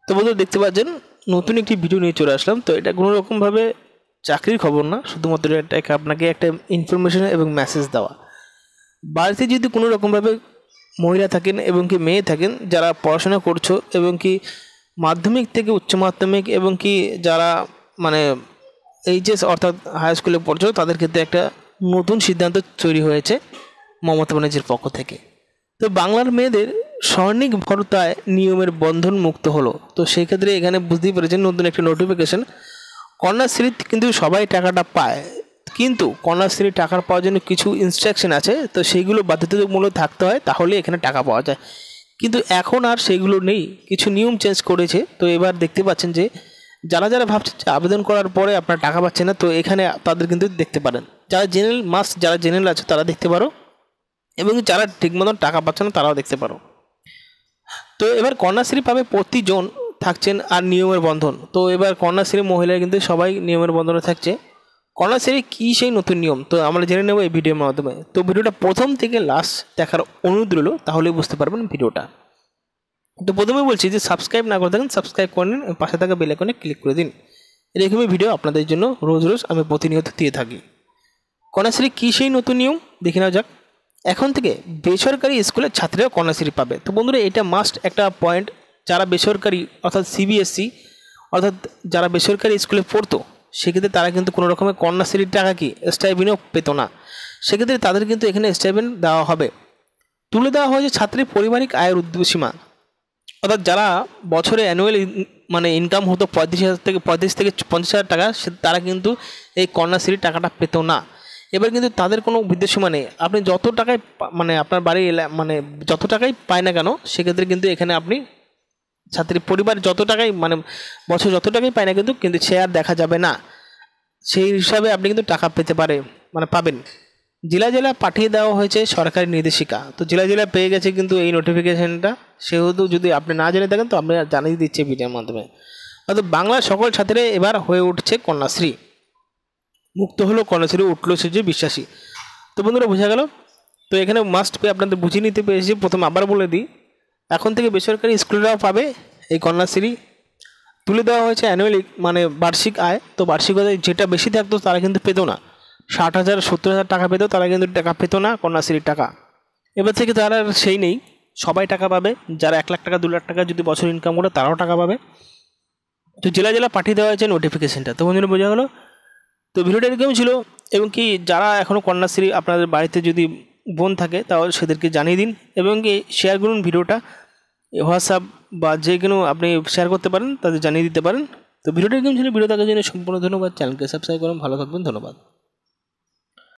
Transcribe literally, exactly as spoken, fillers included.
তো বন্ধুরা দেখতে পাচ্ছেন নতুন একটি ভিডিও নিয়ে চলে আসলাম। তো এটা কোনো রকমভাবে চাকরির খবর না, শুধুমাত্র এটা আপনাকে একটা ইনফরমেশন এবং মেসেজ দেওয়া। বাড়িতে যদি কোনো রকমভাবে মহিলা থাকেন এবং কি মেয়ে থাকেন যারা পড়াশোনা করছো এবং কি মাধ্যমিক থেকে উচ্চ মাধ্যমিক এবং কি যারা মানে এইচএস অর্থাৎ হাই স্কুলে পড়ছো, তাদের ক্ষেত্রে একটা নতুন সিদ্ধান্ত তৈরি হয়েছে মমতা ব্যানার্জির পক্ষ থেকে। তো বাংলার মেয়েদের স্বর্ণিক ভরতায় নিয়মের বন্ধন মুক্ত হলো। তো সেই ক্ষেত্রে এখানে বুঝতেই পেরেছেন নতুন একটা নোটিফিকেশন। কন্যাশ্রী কিন্তু সবাই টাকাটা পায়, কিন্তু কন্যাশ্রী টাকার পাওয়ার জন্য কিছু ইনস্ট্রাকশন আছে, তো সেইগুলো বাধ্যতামূলক থাকতে হয়, তাহলে এখানে টাকা পাওয়া যায়। কিন্তু এখন আর সেগুলো নেই, কিছু নিয়ম চেঞ্জ করেছে। তো এবার দেখতে পাচ্ছেন যে যারা যারা ভাবছে যে আবেদন করার পরে আপনার টাকা পাচ্ছে না, তো এখানে তাদের কিন্তু দেখতে পারেন। যারা জেনারেল মাস্ট যারা জেনারেল আছে তারা দেখতে পারো, এবং যারা ঠিক মতন টাকা পাচ্ছে না তারাও দেখতে পারো। তো এবার কন্যাশ্রী পাবে প্রতিজন থাকছেন আর নিয়মের বন্ধন। তো এবার কন্যাশ্রী মহিলারা কিন্তু সবাই নিয়মের বন্ধনে থাকছে। কন্যাশ্রী কী সেই নতুন নিয়ম, তো আমরা জেনে নেব এই ভিডিওর মাধ্যমে। তো ভিডিওটা প্রথম থেকে লাস্ট দেখার অনুরোধ রইল, তাহলেই বুঝতে পারবেন ভিডিওটা। তো প্রথমে বলছি যে সাবস্ক্রাইব না করে থাকেন সাবস্ক্রাইব করে নিন, পাশে থাকা বেল আইকনে ক্লিক করে দিন। এরকমই ভিডিও আপনাদের জন্য রোজ রোজ আমি প্রতিনিয়ত দিয়ে থাকি। কন্যাশ্রী কী সেই নতুন নিয়ম দেখে নেওয়া যাক। এখন থেকে বেসরকারি স্কুলের ছাত্রীরা কন্যাশ্রী পাবে। তো বন্ধুরা এটা মাস্ট একটা পয়েন্ট। যারা বেসরকারি অর্থাৎ সিবিএসসি অর্থাৎ যারা বেসরকারি স্কুলে পড়তো, সেক্ষেত্রে তারা কিন্তু কোনো রকমের কন্যাশ্রীর টাকা কি স্টাইপেন্ডও পেতো না। সেক্ষেত্রে তাদের কিন্তু এখানে স্টাইপেন্ড দেওয়া হবে। তুলে দেওয়া হয়েছে ছাত্রীর পারিবারিক আয়ের ঊর্ধ্বসীমা, অর্থাৎ যারা বছরে অ্যানুয়াল মানে ইনকাম হতো পঁয়ত্রিশ হাজার থেকে পঁয়ত্রিশ থেকে পঞ্চাশ হাজার টাকা, তারা কিন্তু এই কন্যাশ্রীর টাকাটা পেতো না। এবার কিন্তু তাদের কোনো বিদ্যুৎসীমা নেই। আপনি যত টাকায় মানে আপনার বাড়ি মানে যত টাকাই পায় না কেন, সেক্ষেত্রে কিন্তু এখানে আপনি ছাত্রীর পরিবার যত টাকাই মানে বছর যত টাকাই পায় না কিন্তু কিন্তু সে আর দেখা যাবে না। সেই হিসাবে আপনি কিন্তু টাকা পেতে পারে মানে পাবেন। জেলা জেলা পাঠিয়ে দেওয়া হয়েছে সরকারি নির্দেশিকা। তো জেলা জেলা পেয়ে গেছে কিন্তু এই নোটিফিকেশানটা। সেহেতু যদি আপনি না জেনে থাকেন তো আপনি জানিয়ে দিচ্ছে ভিডিওর মাধ্যমে। অর্থাৎ বাংলার সকল ছাত্রীরা এবার হয়ে উঠছে কন্যাশ্রী, মুক্ত হলো কন্যাশ্রী, উঠলো সে যে বিশ্বাসী। তো বন্ধুরা বোঝা গেল। তো এখানে মাস্ট পে আপনাদের বুঝিয়ে নিতে পেরেছি। প্রথমে আবার বলে দিই, এখন থেকে বেসরকারি স্কুলরাও পাবে এই কন্যাশ্রী। তুলে দেওয়া হয়েছে অ্যানুয়ালি মানে বার্ষিক আয়। তো বার্ষিক আয় যেটা বেশি থাকতো তারা কিন্তু পেতো না, ষাট হাজার সত্তর হাজার টাকা পেতো, তারা কিন্তু টাকা পেতো না কন্যাশ্রীর টাকা। এবার থেকে তারা সেই নেই, সবাই টাকা পাবে। যারা এক লাখ টাকা দু লাখ টাকা যদি বছর ইনকাম করে তারাও টাকা পাবে। তো জেলা জেলা পাঠিয়ে দেওয়া হয়েছে নোটিফিকেশানটা। তো বন্ধুরা বোঝা গেলো। তো ভিডিওটা এরকমই ছিল। এবং কি যারা এখনও কন্যাশ্রী আপনাদের বাড়িতে যদি বোন থাকে তাহলে সেদেরকে জানিয়ে দিন, এবং কি শেয়ার করুন ভিডিওটা হোয়াটসঅ্যাপ বা যে কোনো আপনি শেয়ার করতে পারেন, তাদের জানিয়ে দিতে পারেন। তো ভিডিওটা এরকম ছিল। ভিডিও দেখার জন্য সম্পূর্ণ ধন্যবাদ। চ্যানেলকে সাবস্ক্রাইব করুন। ভালো থাকবেন, ধন্যবাদ।